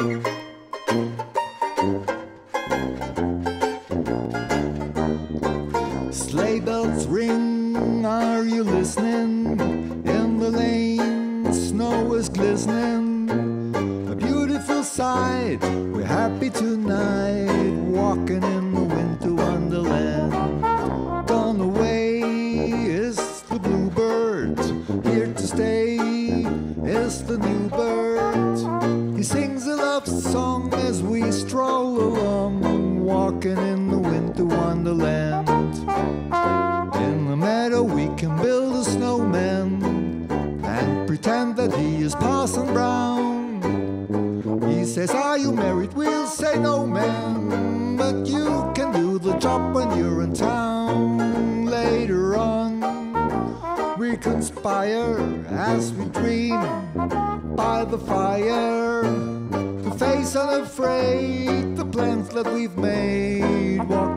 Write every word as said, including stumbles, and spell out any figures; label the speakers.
Speaker 1: Sleigh bells ring, are you listening? In the lane, snow is glistening. A beautiful sight, we're happy tonight, walking in the winter wonderland. Gone away is the bluebird, here to stay is the new bird. He sings a love song as we stroll along, walking in the winter wonderland. In the meadow we can build a snowman and pretend that he is Parson Brown. He says, are you married? We'll say no, man, but you can do the job when you're in town. Later on we conspire as we dream by the fire to face unafraid the plans that we've made. Walk